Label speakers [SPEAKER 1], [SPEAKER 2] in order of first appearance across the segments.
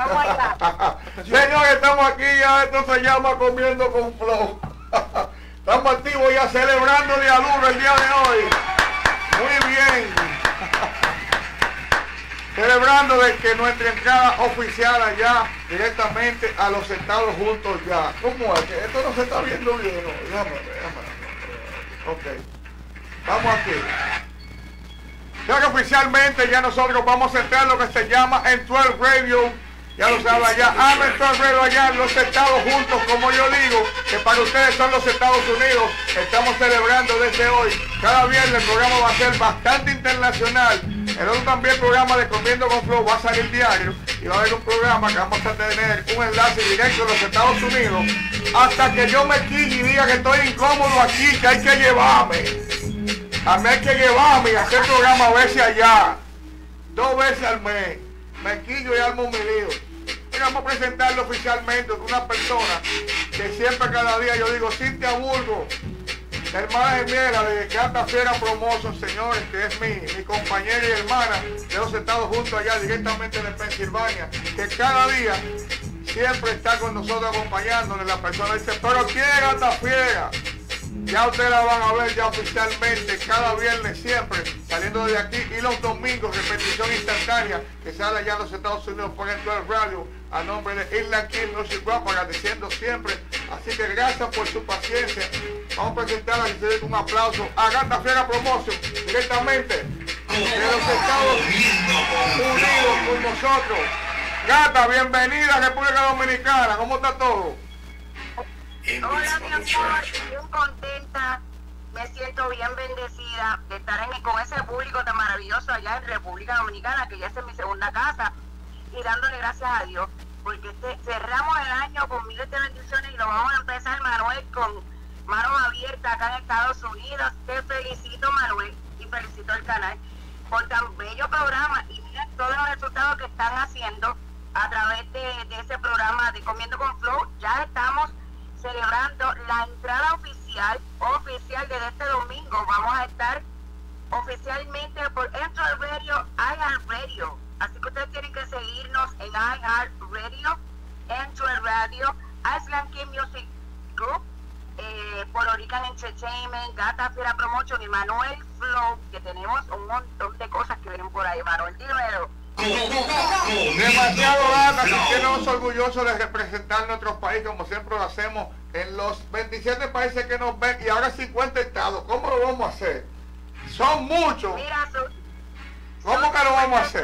[SPEAKER 1] Vamos allá.
[SPEAKER 2] Señores, estamos aquí ya, esto se llama Comiendo con Flow. Estamos activos ya celebrando el día lunes, el día de hoy. Muy bien. Celebrando de que nuestra entrada oficial allá directamente a los Estados Juntos ya. ¿Cómo es? Que esto no se está viendo bien, ¿no? Déjame. Ok. Vamos aquí. Ya que oficialmente ya nosotros vamos a entrar lo que se llama en 12 Radio. Ya lo saben allá, en 12 Radio allá en los Estados Juntos, como yo digo, que para ustedes son los Estados Unidos. Estamos celebrando desde hoy. Cada viernes el programa va a ser bastante internacional. El otro también programa de Comiendo con Flow va a salir diario y va a haber un programa que vamos a tener un enlace directo a los Estados Unidos hasta que yo me quille y diga que estoy incómodo aquí, que hay que llevarme. A mí hay que llevarme y hacer programa a veces allá, 2 veces al mes. Me quillo y armo mi lío. Y vamos a presentarlo oficialmente con una persona que siempre cada día yo digo, Cintia Burgos, la hermana gemela de Gata Fiera Promotion, señores, que es mi compañera y hermana de los Estados Juntos allá directamente de Pensilvania, que cada día siempre está con nosotros acompañándonos. La persona dice, pero ¿quién es Gata Fiera? Ya ustedes la van a ver ya oficialmente cada viernes siempre saliendo de aquí y los domingos repetición instantánea que sale allá en los Estados Unidos por el 12 Radio a nombre de Inland King Music Group, agradeciendo siempre. Así que gracias por su paciencia. Vamos a presentar a ustedes un aplauso a Gata Fiera Promotion directamente de los Estados Unidos con nosotros. Gata, bienvenida a República Dominicana. ¿Cómo está todo?
[SPEAKER 1] Hola, mi amor, bien contenta, me siento bien bendecida de estar con ese público tan maravilloso allá en República Dominicana, que ya es mi segunda casa, y dándole gracias a Dios, porque cerramos el año con miles de bendiciones y lo vamos a empezar, Manuel, con manos abiertas acá en Estados Unidos. Te felicito, Manuel, y felicito al canal por tan bello programa, y miren todos los resultados que están haciendo a través de ese programa de Comiendo con Flow. Ya estamos celebrando la entrada oficial desde este domingo. Vamos a estar oficialmente por iHeartRadio, iHeartRadio. Así que ustedes tienen que seguirnos en iHeartRadio, iHeartRadio, Island King Music Group, por Orican Entertainment, Gata Fiera Promotion y Manuel Flow, que tenemos un montón de cosas que vienen por ahí. Manuel, dímelo.
[SPEAKER 2] Demasiado Gata, sentirnos orgullosos de representar nuestro país como siempre lo hacemos en los 27 países que nos ven y ahora 50 estados. ¿Cómo lo vamos a hacer? Son muchos.
[SPEAKER 1] Mira,
[SPEAKER 2] ¿Cómo que lo vamos a hacer?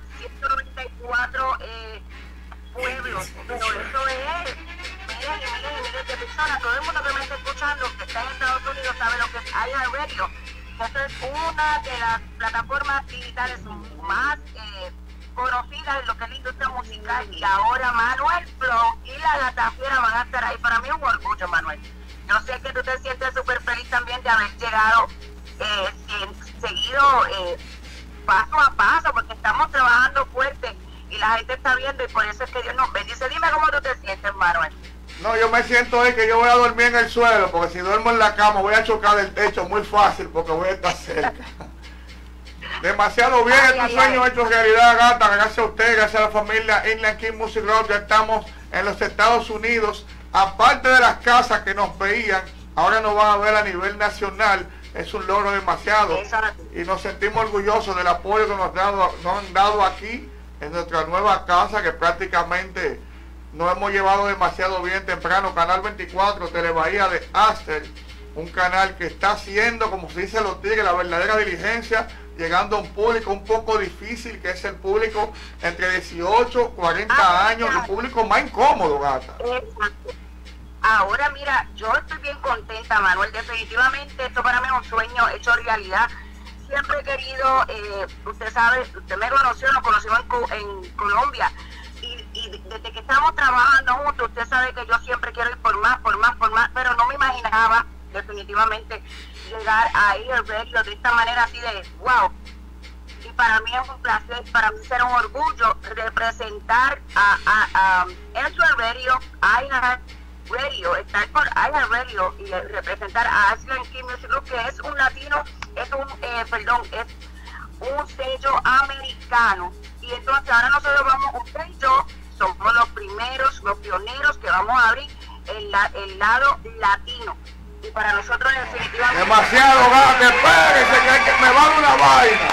[SPEAKER 1] 194 pueblos, pero eso es miles de personas. Todo el mundo que me está escuchando, que está en Estados Unidos, sabe lo que es iHeartRadio. Esta es una de las plataformas digitales más conocidas en lo que es la industria musical, y ahora Manuel Flow y la Gata Fiera van a estar ahí. Para mí es un orgullo, Manuel. Yo sé que tú te sientes súper feliz también de haber llegado seguido paso a paso, porque estamos trabajando fuerte y la gente está viendo, y por eso es que Dios nos bendice. Dime cómo tú te sientes, Manuel.
[SPEAKER 2] No, yo me siento hoy que yo voy a dormir en el suelo, porque si duermo en la cama voy a chocar el techo muy fácil, porque voy a estar cerca. Demasiado bien, este sueño hecho realidad, Gata, gracias a usted, gracias a la familia Inland King Music Group. Ya estamos en los Estados Unidos, aparte de las casas que nos veían, ahora nos van a ver a nivel nacional. Es un logro demasiado y nos sentimos orgullosos del apoyo que nos han dado aquí en nuestra nueva casa, que prácticamente nos hemos llevado demasiado bien temprano. Canal 24, Telebahía de Aster, un canal que está haciendo, como se dice los tigres, la verdadera diligencia, llegando a un público un poco difícil, que es el público entre 18 40 años, el público más incómodo, Gata.
[SPEAKER 1] Ahora mira, yo estoy bien contenta, Manuel. Definitivamente esto para mí es un sueño hecho realidad. Siempre he querido, usted sabe, usted me conoció, nos conocimos en Colombia, y desde que estamos trabajando juntos, usted sabe que yo siempre quiero ir por más, pero no me imaginaba definitivamente llegar a iHeartRadio de esta manera así de wow. Y para mí es un placer, para mí será un orgullo representar a iHeartRadio, iHeartRadio, estar por iHeartRadio y representar a Island King Music Group, que es un latino, es un sello americano. Y entonces ahora nosotros vamos, usted y yo somos los primeros, los pioneros que vamos a abrir el lado latino. Y para nosotros definitivamente...
[SPEAKER 2] Demasiado gato, espérese que me va a dar una vaina.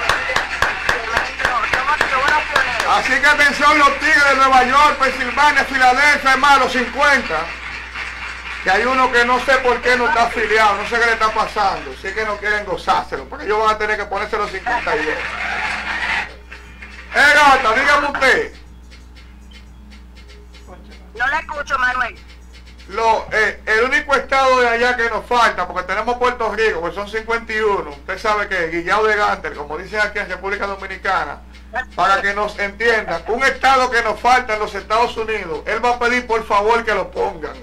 [SPEAKER 1] Somos los pioneros.
[SPEAKER 2] Así que atención los tigres de Nueva York, Pensilvania, Filadelfia, hermano, los 50. Que hay uno que no sé por qué no está afiliado, no sé qué le está pasando. Si es que no quieren gozárselo, porque ellos van a tener que ponerse los 52. Gata, dígame usted.
[SPEAKER 1] No la escucho, Manuel.
[SPEAKER 2] El único estado de allá que nos falta, porque tenemos Puerto Rico, que son 51, usted sabe que Guillao de Gantel, como dicen aquí en República Dominicana, para que nos entiendan, un estado que nos falta en los Estados Unidos, él va a pedir por favor que lo pongan.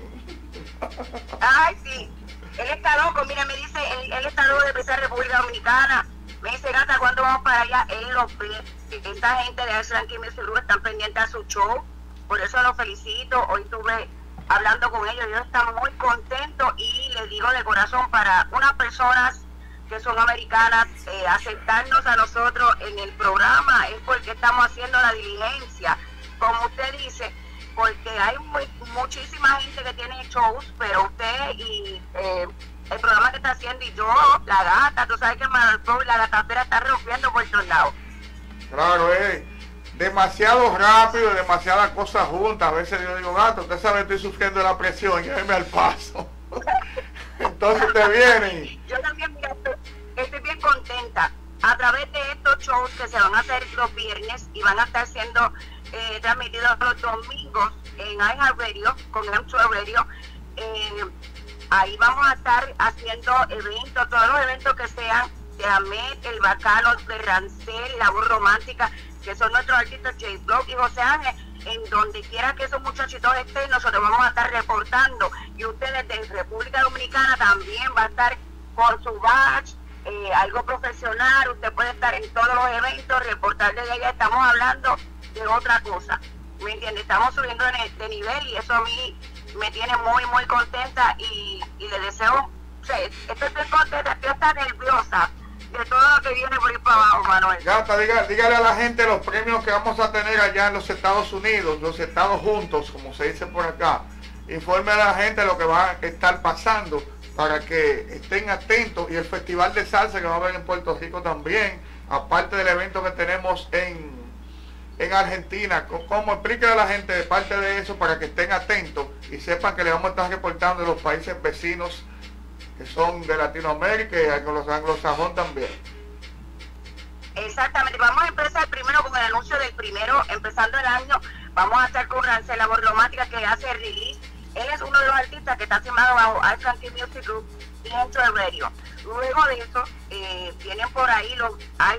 [SPEAKER 1] Ay, sí, él está loco, mira, me dice, él está loco de empezar República Dominicana, me dice, Gata, ¿cuándo vamos para allá? Él lo ve, esta gente de Frankie Music Group están pendientes a su show, por eso lo felicito, hoy estuve hablando con ellos, ellos están muy contentos y les digo de corazón, para unas personas que son americanas, aceptarnos a nosotros en el programa es porque estamos haciendo la diligencia, como usted dice, porque hay muchísima gente que tiene shows, pero usted y el programa que está haciendo y yo, la gata, tú sabes que Manuel Pro y la gatafera está rompiendo por todos lados.
[SPEAKER 2] Claro, demasiado rápido, demasiadas cosas juntas. A veces yo digo, gato, usted sabe, estoy sufriendo la presión, lléveme al paso. Entonces te vienen.
[SPEAKER 1] Yo también, mira, estoy bien contenta. A través de estos shows que se van a hacer los viernes y van a estar siendo transmitidos los domingos en iHeartRadio, con M2 Radio, ahí vamos a estar haciendo eventos, todos los eventos que sean de Ahmed, El Bacano, de Rancel, La Voz Romántica, que son nuestros artistas J-Block y José Ángel, en donde quiera que esos muchachitos estén, nosotros vamos a estar reportando, y ustedes de República Dominicana también va a estar con su badge, algo profesional, usted puede estar en todos los eventos, reportar desde allá, estamos hablando de otra cosa, ¿me entiende? Estamos subiendo de nivel y eso a mí me tiene muy, muy contenta y le deseo, o sea, estoy contenta, estoy hasta nerviosa de todo lo que viene por ahí para abajo, Manuel.
[SPEAKER 2] Gata, dígale a la gente los premios que vamos a tener allá en los Estados Unidos, los Estados juntos, como se dice por acá. Informe a la gente lo que va a estar pasando para que estén atentos, y el Festival de Salsa que va a haber en Puerto Rico también, aparte del evento que tenemos en Argentina. ¿Cómo explica a la gente de parte de eso para que estén atentos y sepan que le vamos a estar reportando de los países vecinos que son de Latinoamérica y con los anglosajones también?
[SPEAKER 1] Exactamente, vamos a empezar primero con el anuncio del primero, empezando el año, vamos a estar con Rancel, La Voz Romántica, que hace release. Él es uno de los artistas que está firmado bajo Frankie Music Group y M2 Radio. Luego de eso, tienen por ahí los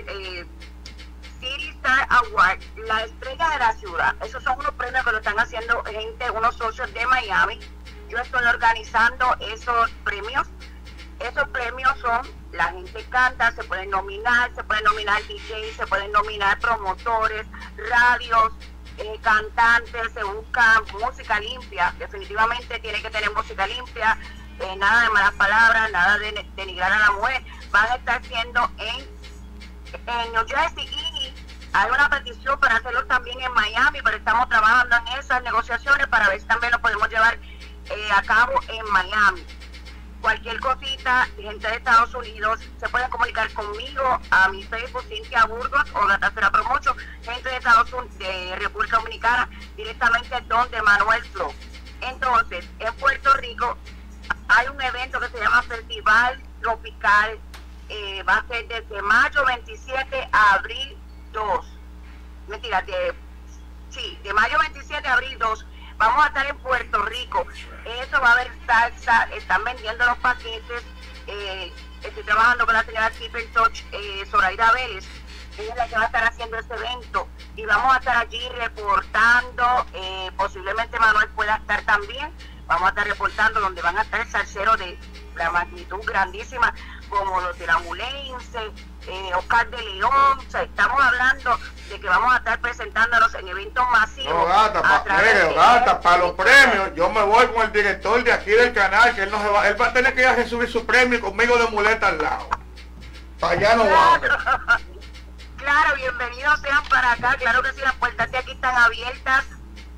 [SPEAKER 1] City Star Award, la estrella de la ciudad. Esos son unos premios que lo están haciendo gente, unos socios de Miami. Yo estoy organizando esos premios. Esos premios son, la gente canta, se pueden nominar DJs, se pueden nominar promotores, radios, cantantes, se busca música limpia, definitivamente tiene que tener música limpia, nada de malas palabras, nada de denigrar a la mujer. Van a estar haciendo en New Jersey y hay una petición para hacerlo también en Miami, pero estamos trabajando en esas negociaciones para ver si también lo podemos llevar a cabo en Miami. Cualquier cosita, gente de Estados Unidos, se pueden comunicar conmigo a mi Facebook, Cintia Burgos, o la tercera promoción, gente de Estados Unidos, de República Dominicana, directamente donde Manuel Flow. Entonces, en Puerto Rico hay un evento que se llama Festival Tropical, va a ser desde mayo 27 a abril 2. Mentira, de mayo 27 a abril 2. Vamos a estar en Puerto Rico. Eso va a haber salsa, están vendiendo los paquetes. Estoy trabajando con la señora Keeper Touch, Zoraida Vélez. Ella es la que va a estar haciendo este evento. Y vamos a estar allí reportando. Posiblemente Manuel pueda estar también. Vamos a estar reportando donde van a estar salseros de la magnitud grandísima, como los de la Mulense, Oscar de León. O sea, estamos hablando de que vamos a estar presentándonos en eventos masivos.
[SPEAKER 2] No, Gata, para los premios, yo me voy con el director de aquí del canal, que él va a tener que ir a recibir su premio y conmigo de muleta al lado. Para allá no vamos.
[SPEAKER 1] Claro, bienvenidos sean para acá, claro que sí, las puertas de aquí están abiertas.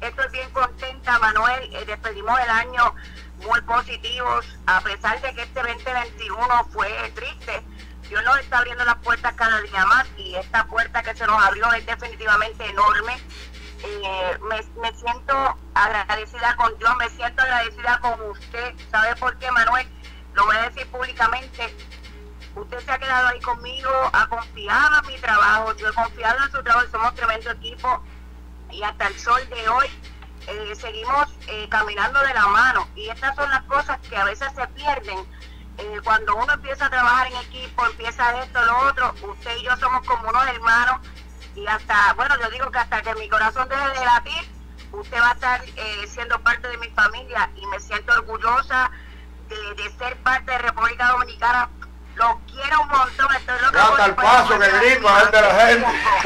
[SPEAKER 1] estoy bien contenta, Manuel. Despedimos el año muy positivos, a pesar de que este 2021 fue triste. Dios nos está abriendo las puertas cada día más y esta puerta que se nos abrió es definitivamente enorme. Me siento agradecida con Dios, me siento agradecida con usted. ¿Sabe por qué, Manuel? Lo voy a decir públicamente. Usted se ha quedado ahí conmigo, ha confiado en mi trabajo, yo he confiado en su trabajo, somos tremendo equipo y hasta el sol de hoy seguimos caminando de la mano. Y estas son las cosas que a veces se pierden cuando uno empieza a trabajar en equipo, empieza esto, lo otro. Usted y yo somos como unos hermanos y hasta, bueno, yo digo que hasta que mi corazón deje de latir, usted va a estar siendo parte de mi familia y me siento orgullosa de ser parte de República Dominicana. Lo quiero un montón, estoy loca.
[SPEAKER 2] Hasta el paso que grito a ver de la gente.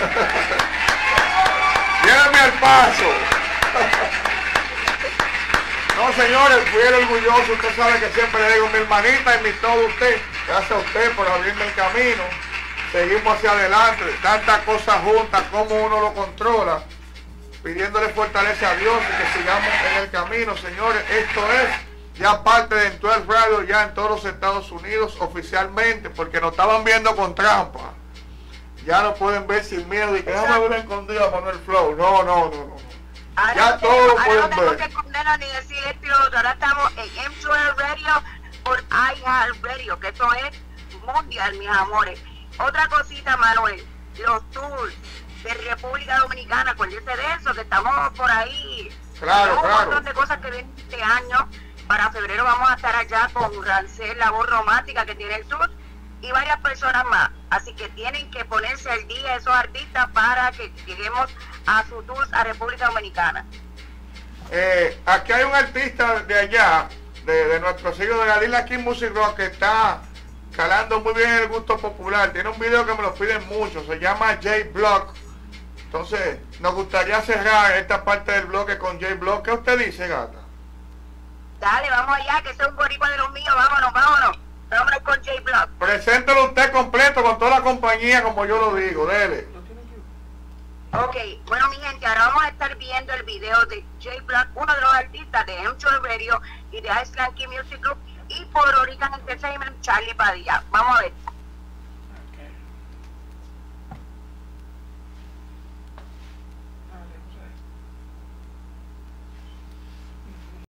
[SPEAKER 2] Llévame al paso. No, señores, fui el orgulloso. Usted sabe que siempre le digo mi hermanita y mi todo usted. Gracias a usted por abrirme el camino. Seguimos hacia adelante. Tantas cosas juntas, como uno lo controla. Pidiéndole fortaleza a Dios y que sigamos en el camino, señores. Esto es ya parte de N12 Radio, ya en todos los Estados Unidos oficialmente, porque nos estaban viendo con trampa. Ya nos pueden ver sin miedo y que déjame ver escondido a Manuel Flow. No. Ya todos lo pueden ver.
[SPEAKER 1] No tengo que escondernos ni decir esto y lo otro. Ahora estamos en M12 Radio por iHeartRadio, que esto es mundial, mis amores. Otra cosita, Manuel, los tours de República Dominicana, acuérdense de eso, que estamos por ahí.
[SPEAKER 2] Claro.
[SPEAKER 1] Un montón de cosas que vienen este año. Para febrero vamos a estar allá con Rancel, la voz romántica que tiene el tour, y varias personas más. Así que tienen que ponerse al día esos artistas para que lleguemos a su tour a República Dominicana.
[SPEAKER 2] Aquí hay un artista de allá, de nuestro sello de Galila King Music Rock, que está calando muy bien el gusto popular. Tiene un video que me lo piden mucho, se llama J-Block. Entonces, nos gustaría cerrar esta parte del bloque con J-Block. ¿Qué usted dice, gata?
[SPEAKER 1] Dale, vamos allá, que ese es un boricua de los míos, vámonos. Vámonos con J-Block.
[SPEAKER 2] Preséntelo usted completo con toda la compañía, como yo lo digo, dele.
[SPEAKER 1] Ok, bueno, mi gente, ahora vamos a estar viendo el video de J-Block, uno de los artistas de M12 Radio y de Iceland Key Music Group, y por Orican Entertainment, Charlie Padilla. Vamos a ver.